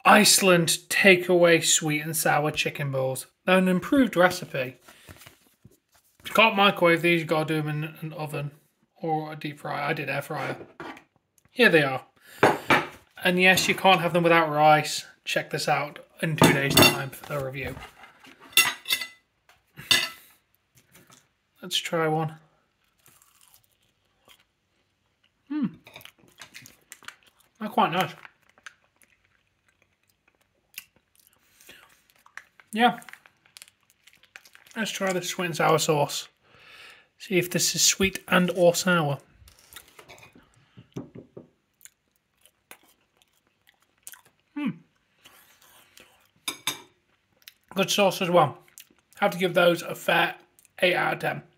Iceland takeaway sweet and sour chicken balls. They're an improved recipe. You can't microwave these, you gotta do them in an oven or a deep fryer. I did air fryer. Here they are. And yes, you can't have them without rice. Check this out in 2 days' time for the review. Let's try one. They're quite nice. Yeah. Let's try the sweet and sour sauce. See if this is sweet and or sour. Good sauce as well. Have to give those a fair 8 out of 10.